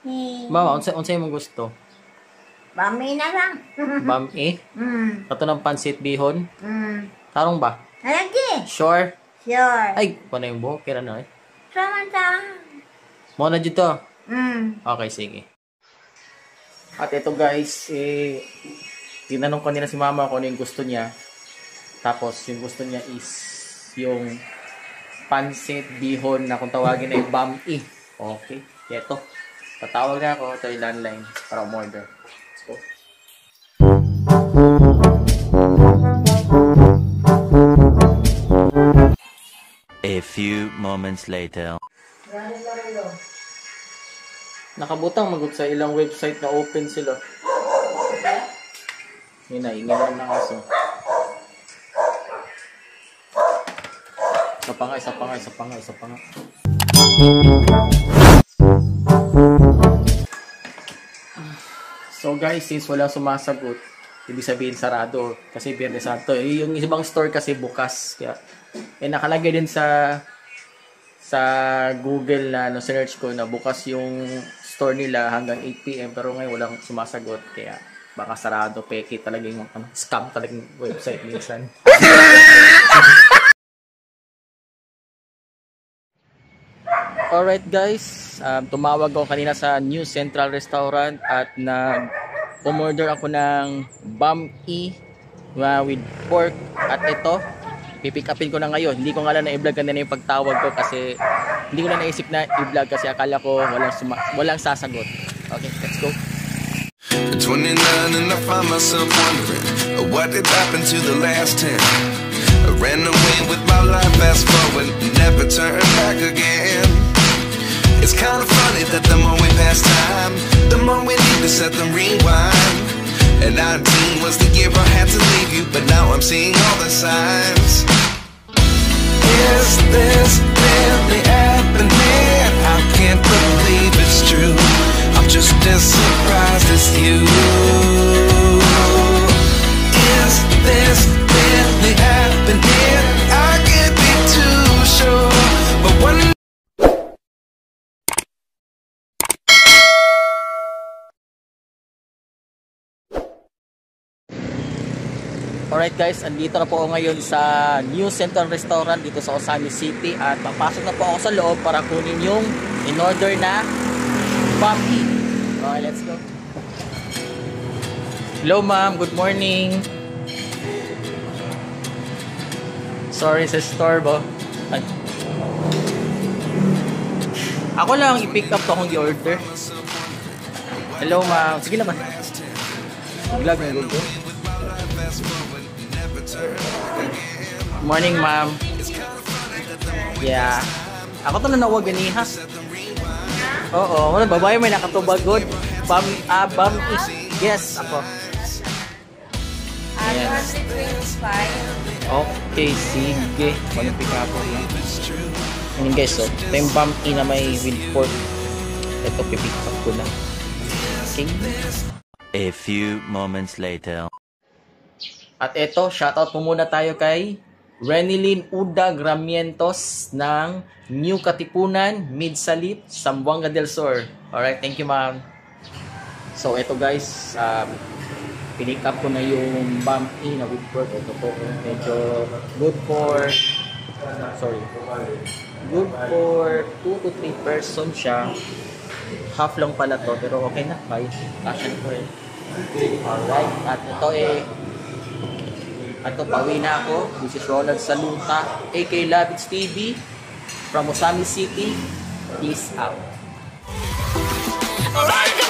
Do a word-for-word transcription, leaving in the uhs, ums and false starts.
Mama, unsa unsay mo gusto? Bami na lang. Bami? Mm. Kato ng pansit bihon? Mm. Tarong ba? Lagi. Sure? Sure. Ay, paano yung buhok? Kira na eh. Samanta. Mo na dito. Mm. Okay, sige. At ito guys, eh, tinanong ko nila si mama kung ano yung gusto niya. Tapos yung gusto niya is yung pansit bihon na kung tawagin ay bami. Okay, ito. Tatawag na ako. Ito yung landline para umorder. Let's go. A few moments later. Nakabutang magot sa ilang website na open sila. Yun na, ingin ng aso. Isa pa nga, isa pa nga, isa pa nga, isa pa nga. So guys, since wala sumasagot, ibig sabihin sarado. Kasi Biyernes Santo. Eh, yung ibang store kasi bukas. Kaya, eh nakalagay din sa sa Google na no, search ko na bukas yung store nila hanggang eight p m pero ngayon walang sumasagot kaya baka sarado, peke talaga yung ano, scam talaga yung website minsan. Alright guys, um, tumawag ako kanina sa New Central Restaurant at nag umorder ako ng bami uh, with pork at ito pipick upin ko na ngayon. Hindi ko nga lang na-i-vlog kanina yung pagtawag ko kasi hindi ko na naisip na i-vlog kasi akala ko walang, walang sasagot. Okay, let's go. twenty-nine and I find myself wondering what did happen to the last ten. I ran away with my life, fast forward, never turn back again. It's kind of funny that the more we pass time, the more we need to set them rewind. And nineteen was the year I had to leave you, but now I'm seeing all the signs. Is this really happening? I can't believe it's true. I'm just as surprised as you. Is this really happening? I can't be too sure, but one. Alright guys, andito na po ako ngayon sa New Central Restaurant dito sa Osami City at papasok na po ako sa loob para kunin yung in-order na bami. Okay, let's go. Hello ma'am, good morning. Sorry sa store ba? Ay. Ako lang i-pick up to akong i-order. Hello ma'am, sige naman. Vlog na gusto. Morning, ma'am. Yeah. Ako to na nawag ganiha. Oo, wala babae may nakatubagod. Bam, ah, bam is. Yes, ako. Yes. one twenty-five. Okay, sige. Walang pick up ko na. Yan guys, so, ito yung bam na may with pork. Ito, pipick up ko na. Okay. A few moments later. At ito, shoutout po muna tayo kay Renilyn Uda Gramientos ng New Katipunan, Midsalit, Zamboanga del Sur. Alright, thank you ma'am. So ito guys, um, pinick up ko na yung bami na with pork. Ito po, medyo good for, sorry, good for two to three person siya. Half lang pala to, pero okay na, bye. Passion ko eh. Alright, at ito eh, Ato, pauwi na ako. This is Ronald Salunta, A K Labits T V from Osami City. Peace out.